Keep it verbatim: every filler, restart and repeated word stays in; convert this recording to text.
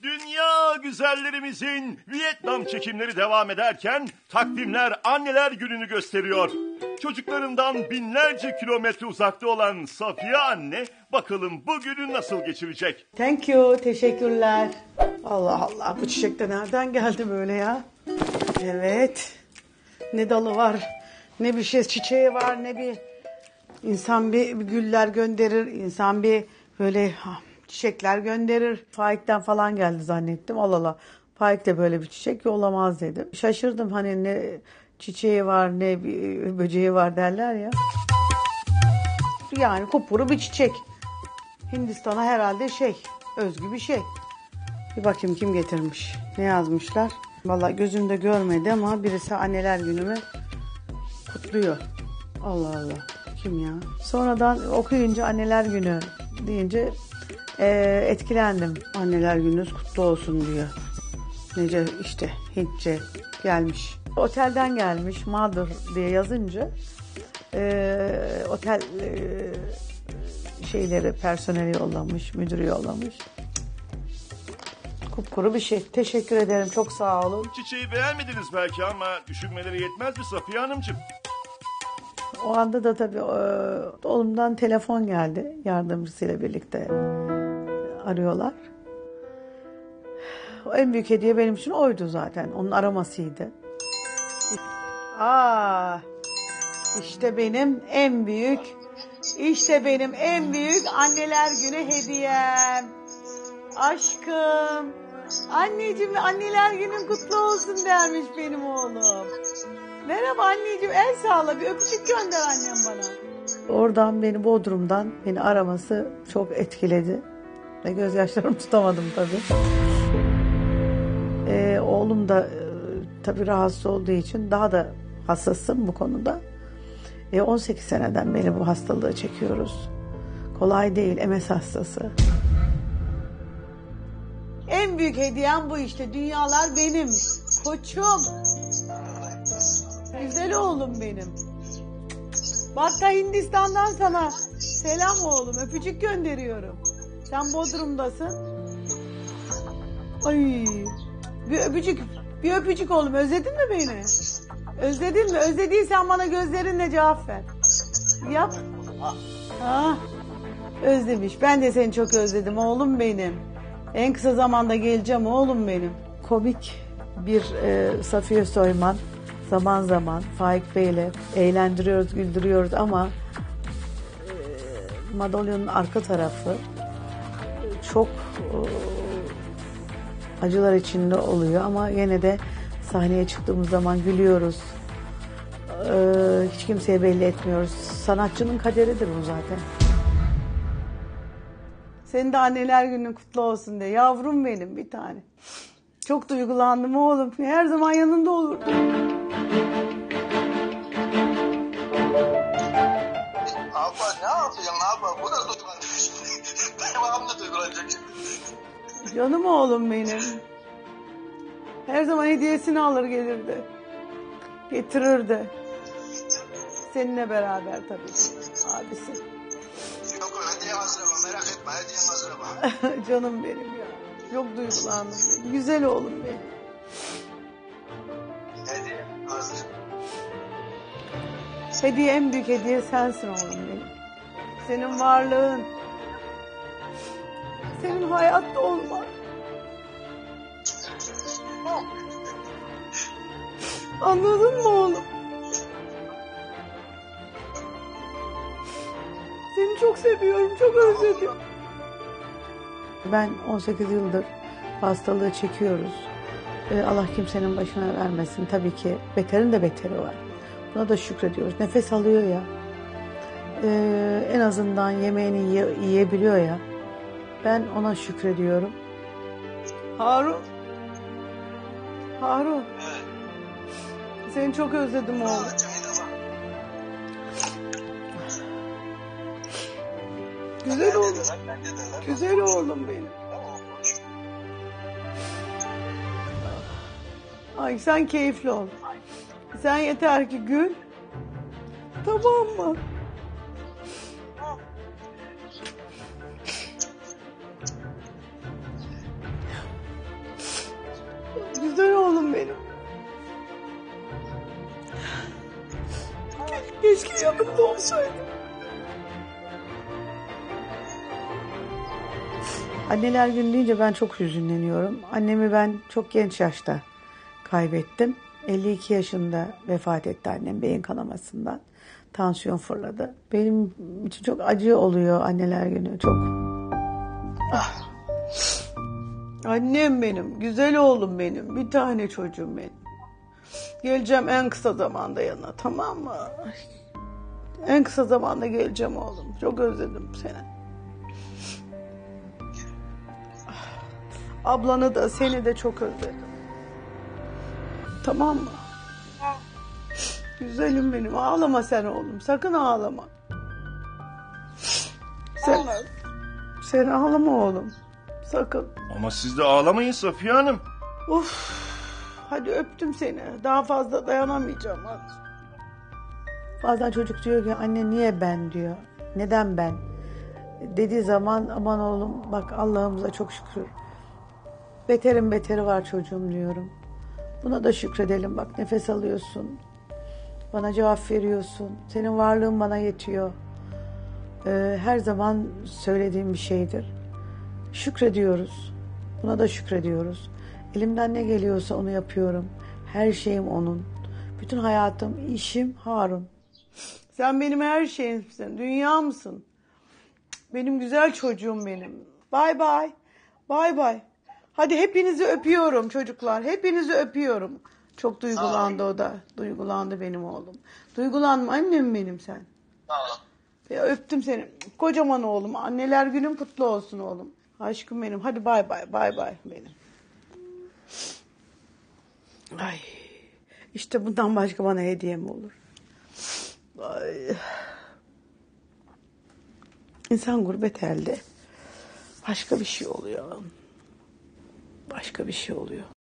Dünya güzellerimizin Vietnam çekimleri devam ederken takvimler anneler gününü gösteriyor. Çocuklarından binlerce kilometre uzakta olan Safiye anne bakalım bugünü nasıl geçirecek? Thank you, teşekkürler. Allah Allah, bu çiçek de nereden geldi böyle ya? Evet, ne dalı var, ne bir şey çiçeği var, ne bir... İnsan bir, bir güller gönderir, insan bir böyle ha, çiçekler gönderir. Faik'ten falan geldi zannettim. Allah Allah, Faik de böyle bir çiçek yollamaz dedim. Şaşırdım, hani ne çiçeği var ne bir böceği var derler ya. Yani kupkuru bir çiçek. Hindistan'a herhalde şey, özgü bir şey. Bir bakayım kim getirmiş, ne yazmışlar. Vallahi gözümde görmedi ama birisi anneler günümü kutluyor. Allah Allah. Kim ya? Sonradan okuyunca anneler günü deyince e, etkilendim. Anneler gününüz kutlu olsun diyor. Nece işte Hintçe gelmiş. Otelden gelmiş Mother diye yazınca e, otel e, şeyleri personeli yollamış, müdürü yollamış. Kupkuru bir şey. Teşekkür ederim. Çok sağ olun. Çiçeği beğenmediniz belki ama düşünmeleri yetmez mi Safiye Hanımcığım? O anda da tabii e, oğlumdan telefon geldi. Yardımcısıyla birlikte arıyorlar. En büyük hediye benim için oydu zaten. Onun aramasıydı. Aa, işte benim en büyük, işte benim en büyük anneler günü hediyem. Aşkım, anneciğim anneler günün kutlu olsun dermiş benim oğlum. Merhaba anneciğim, el sağla, bir öpücük gönder annem bana. Oradan beni Bodrum'dan beni araması çok etkiledi. Ve gözyaşlarımı tutamadım tabii. Ee, oğlum da e, tabii rahatsız olduğu için daha da hassasım bu konuda. E, on sekiz seneden beri bu hastalığı çekiyoruz. Kolay değil, M S hastası. En büyük hediyem bu işte. Dünyalar benim. Koçum. Güzel oğlum benim. Bak da Hindistan'dan sana selam oğlum. Öpücük gönderiyorum. Sen Bodrum'dasın. Ay. Bir öpücük. Bir öpücük oğlum. Özledin mi beni? Özledin mi? Özlediysen bana gözlerinle cevap ver. Yap. Ha. Özlemiş. Ben de seni çok özledim oğlum benim. En kısa zamanda geleceğim oğlum benim. Komik bir e, Safiye Soyman zaman zaman Faik Bey'le eğlendiriyoruz, güldürüyoruz ama e, madalyonun arka tarafı çok e, acılar içinde oluyor ama yine de sahneye çıktığımız zaman gülüyoruz. E, hiç kimseye belli etmiyoruz. Sanatçının kaderidir bu zaten. Senin de anneler günün kutlu olsun de. Yavrum benim bir tane. Çok duygulandım oğlum. Her zaman yanında olurdum. Abla ne yapayım abla? Bu da duygulanacak. Devamlı duygulanacak şimdi. Canım oğlum benim. Her zaman hediyesini alır gelirdi. Getirirdi. Seninle beraber tabii ki. Abisi. Yok hediye hazır ama merak etme hediye hazır ama. Canım benim ya. Çok duygulandım benim. Güzel oğlum benim. Hediye hazır. Hediye en büyük hediye sensin oğlum benim. Senin varlığın. Senin hayatta olman. Anladın mı oğlum? Seni çok seviyorum, çok özledim. Ben on sekiz yıldır hastalığı çekiyoruz. Ee, Allah kimsenin başına vermesin. Tabii ki beterin de beteri var. Buna da şükrediyoruz. Nefes alıyor ya. Ee, en azından yemeğini yiye, yiyebiliyor ya. Ben ona şükrediyorum. Harun. Harun. Seni çok özledim oğlum. Güzel oğlum. Güzel oğlum benim. Ay sen keyifli ol. Sen yeter ki gül. Tamam mı? Keşke yanımda olsaydı. Anneler günü deyince ben çok hüzünleniyorum. Annemi ben çok genç yaşta kaybettim. elli iki yaşında vefat etti annem beyin kanamasından. Tansiyon fırladı. Benim için çok acı oluyor anneler günü. Çok. Ah. Annem benim, güzel oğlum benim, bir tane çocuğum benim. Geleceğim en kısa zamanda yanına, tamam mı? En kısa zamanda geleceğim oğlum. Çok özledim seni. Ablanı da seni de çok özledim. Tamam mı? Güzelim benim. Ağlama sen oğlum. Sakın ağlama. Sen, sen ağlama oğlum. Sakın. Ama siz de ağlamayın Safiye Hanım. Uf. Hadi öptüm seni. Daha fazla dayanamayacağım. Hadi. Bazen çocuk diyor ki anne niye ben diyor. Neden ben? Dediği zaman aman oğlum bak Allah'ımıza çok şükür. Beterin beteri var çocuğum diyorum. Buna da şükredelim bak nefes alıyorsun. Bana cevap veriyorsun. Senin varlığın bana yetiyor. Ee, her zaman söylediğim bir şeydir. Şükrediyoruz. Buna da şükrediyoruz. Elimden ne geliyorsa onu yapıyorum. Her şeyim onun. Bütün hayatım, işim Harun. Sen benim her şeyimsin. Dünyamsın. Benim güzel çocuğum benim. Bay bay. Bay bay. Hadi hepinizi öpüyorum çocuklar. Hepinizi öpüyorum. Çok duygulandı o da. Duygulandı benim oğlum. Duygulanma annem benim sen. Ya öptüm seni. Kocaman oğlum. Anneler günün kutlu olsun oğlum. Aşkım benim. Hadi bay bay. Bay bay benim. Ay. İşte bundan başka bana hediye mi olur? Ay. İnsan gurbet elde. Başka bir şey oluyor. Başka bir şey oluyor.